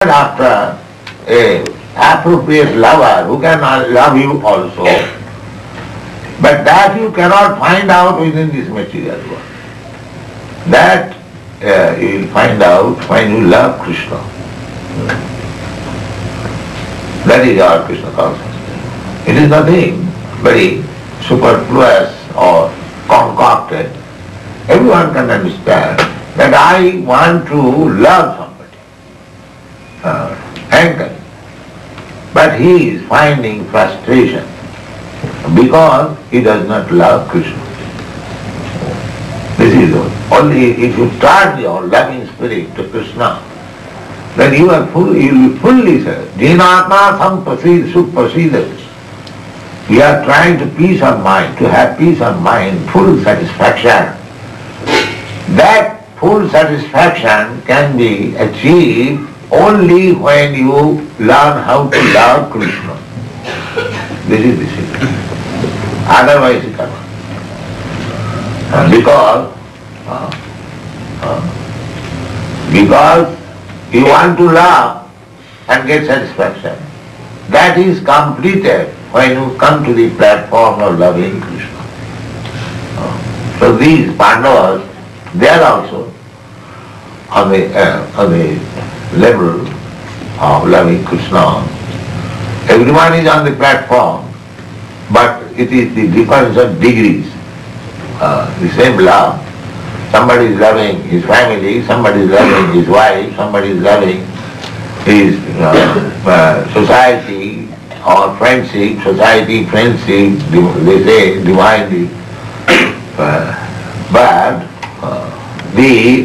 after a appropriate lover who can love you also. But that you cannot find out within this material world. That you will find out when you love Krishna. That is our Krishna consciousness. It is nothing very superfluous or concocted. Everyone can understand that I want to love somebody, anger. But he is finding frustration because he does not love Krishna. This is all. Only if you turn your loving spirit to Krishna, then you will be fully served. Jinatma sampasid supasid. We are trying to peace of mind, to have peace of mind, full satisfaction. That full satisfaction can be achieved only when you learn how to love Krishna. This is the secret. Otherwise it cannot. Because you want to love and get satisfaction. That is completed when you come to the platform of loving Krishna. So these Pandavas, they are also on the level of loving Krishna. Everyone is on the platform, but it is the difference of degrees. The same love. Somebody is loving his family, somebody is loving his wife, somebody is loving his society or friendship, society, friendship, they say divinely. But the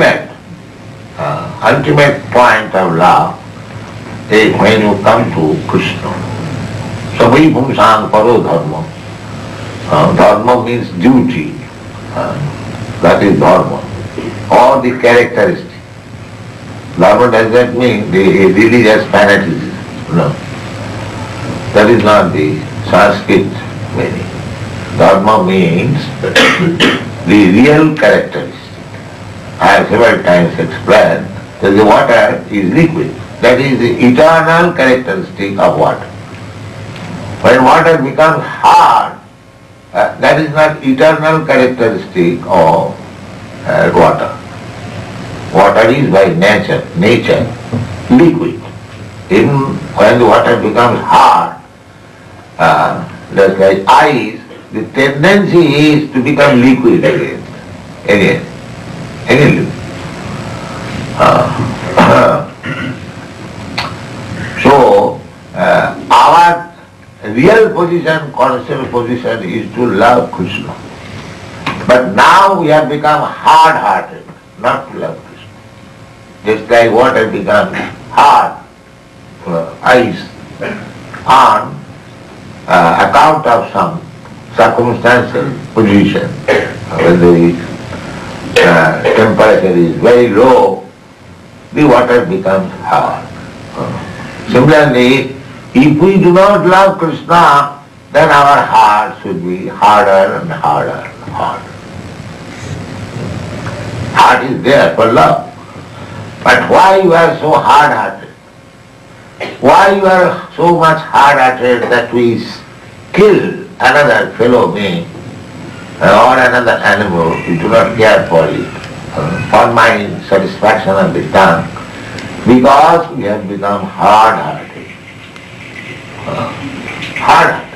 ultimate point of love is when you come to Krishna. So we pumsang paro dharma. Dharma means duty. That is dharma. Or the characteristic. Dharma does not mean the religious fanaticism. No. That is not the Sanskrit meaning. Dharma means the real characteristic. I have several times explained that the water is liquid. That is the eternal characteristic of water. When water becomes hard, that is not eternal characteristic of water. Water is by nature liquid. Even when the water becomes hard, just like ice, the tendency is to become liquid again. So, our real position, conceptual position is to love Krishna. But now we have become hard-hearted, not to love Krishna. Just like water becomes hard, ice, on account of some circumstantial position. When the temperature is very low, the water becomes hard. Similarly, if we do not love Krishna, then our heart should be harder and harder and harder. Heart is there for love. But why you are so hard-hearted? Why you are so much hard-hearted that we kill another fellow being or another animal? We do not care for it, for my satisfaction of the tongue, because we have become hard-hearted. Hard-hearted.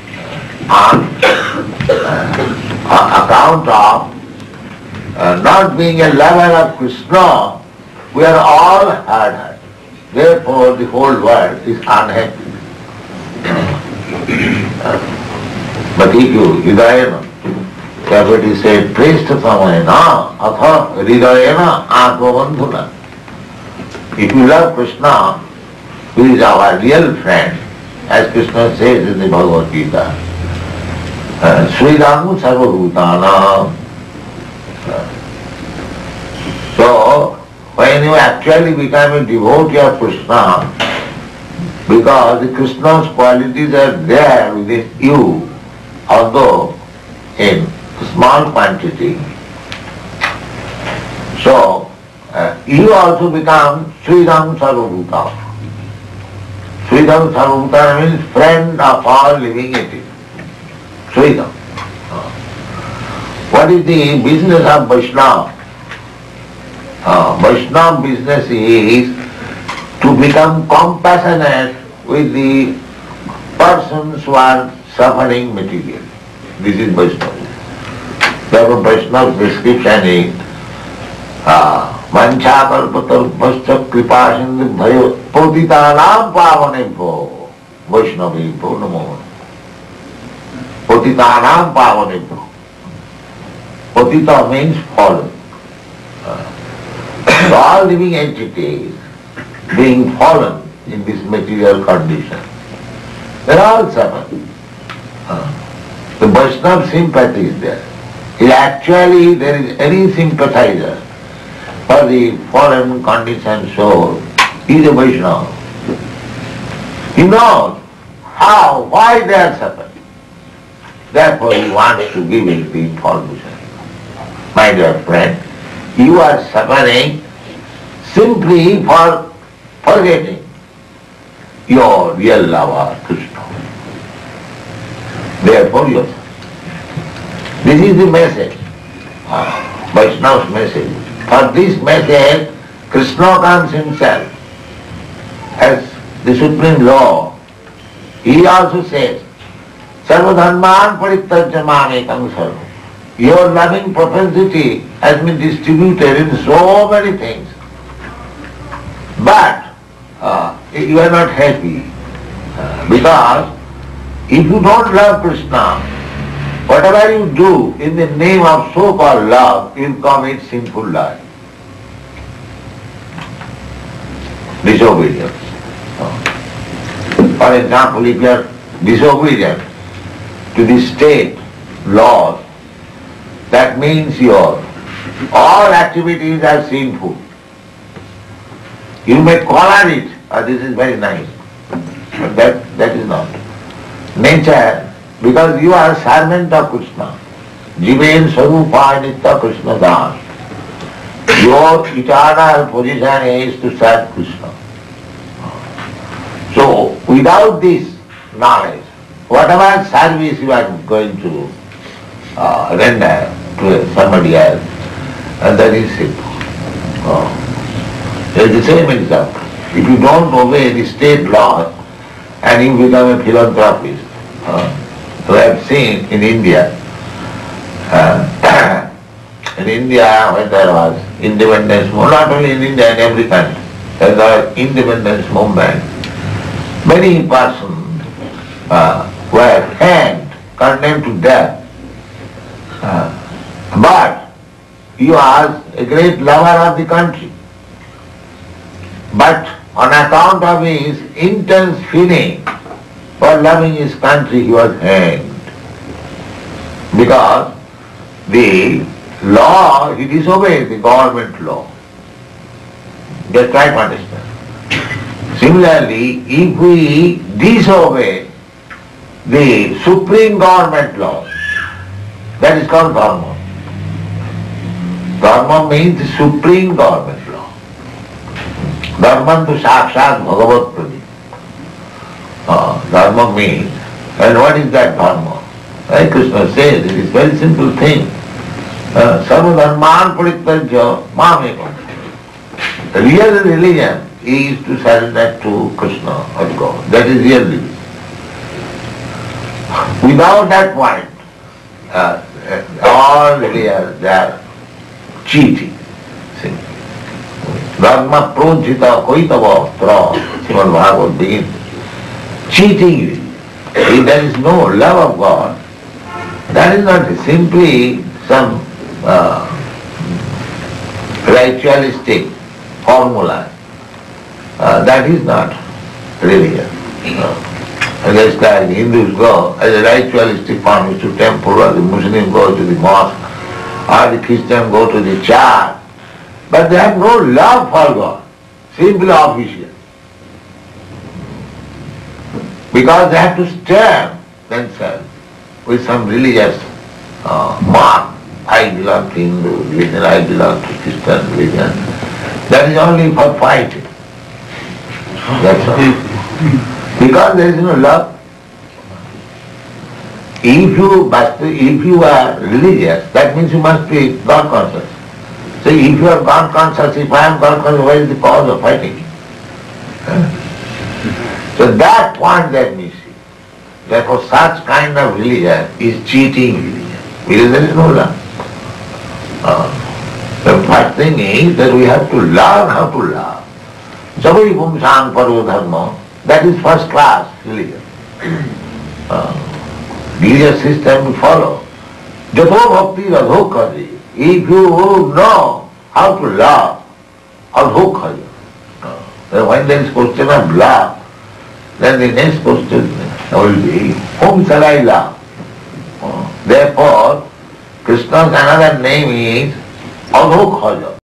On account of not being a lover of Krishna, we are all hard-hearted. Therefore, the whole world is unhappy. But if you hridayana, Kabati said, Preshta samayana atha hridayana atmabandhuna. If you love Krishna, who is our real friend, as Krishna says in the Bhagavad Gita, Sridhamu sarvabhutana. So, when you actually become a devotee of Krishna, because the Krishna's qualities are there within you, although in small quantity, so you also become Sridham Sarvabhuta. Sridham Sarvabhuta means friend of all living entities. Sridham. What is the business of Vaishnava? Vaishnava business is to become compassionate with the persons who are suffering materially. This is Vaishnava. Therefore Vaishnava's description is Manchakalpatarupascha kripasindubhayo patitanam pavanebhyo Vaishnavebhyo namo. Patitanam pavanebhyo. Patita means fallen. All living entities being fallen in this material condition, they are all suffering. The Vaishnava sympathy is there. Actually there is any sympathizer for the fallen conditioned soul is a Vaishnava. He knows how, why they are suffering. Therefore he wants to give it the information. My dear friend, you are suffering simply for forgetting your real lover, Krishna. Therefore you are suffering. This is the message, Vaishnava's message. For this message, Krishna comes himself as the supreme law. He also says, Sarvadharman parittajya mamekam sarvam. Your loving propensity has been distributed in so many things. But you are not happy. Because if you don't love Krishna, whatever you do in the name of so-called love, you commit sinful life. Disobedience. For example, if you are disobedient to the state laws, that means your all activities are sinful. You may call it, this is very nice, but that is not. Nature, because you are a servant of Krishna. Jiven Sarupa Nitya Krishna Das. Your eternal position is to serve Krishna. So, without this knowledge, whatever service you are going to render to somebody else, and that is simple. There is the same example. If you don't obey the state laws and you become a philanthropist, we have seen in India, when there was independence movement, not only in India, in every country, there was independence movement, many persons were hanged, condemned to death. But he was a great lover of the country. But on account of his intense feeling for loving his country, he was hanged. Because the law, he disobeyed the government law. Just try to understand. Similarly, if we disobey the supreme government law, that is called dharma. Dharma means the supreme government law. Dharmantu sakshat bhagavat pradip. Dharma means, and what is that dharma? Like Krishna says, it is a very simple thing. Sarvadharman parittajya mamekam. The real religion is to surrender to Krishna or God. That is real religion. Without that point, all religions, they are cheating. Dharma pronchita koitava tra, Srimad Bhagavad begins. Cheating. If there is no love of God, that is not simply some ritualistic formula. That is not religion. Just like Hindus go as a ritualistic form is to temple, or the Muslims go to the mosque, or the Christians go to the church. But they have no love for God, simply official. Because they have to stamp themselves with some religious mark. I belong to Hindu religion, I belong to Christian religion. That is only for fighting. That's all. Because there is no love. If you are religious, that means you must be God conscious. So if you are God conscious, if I am God conscious, what is the cause of fighting? So that point that we see. Therefore such kind of religion is cheating religion, because there is no love. The first thing is that we have to learn how to love. Sabari Pumsang Paro Dharma, that is first class religion. Religious system to follow. Jato bhakti radho kari. If you know how to love, adho kari. When there is question of love, then the next question will be, whom shall I love? Therefore, Krishna's another name is Adho Khaja.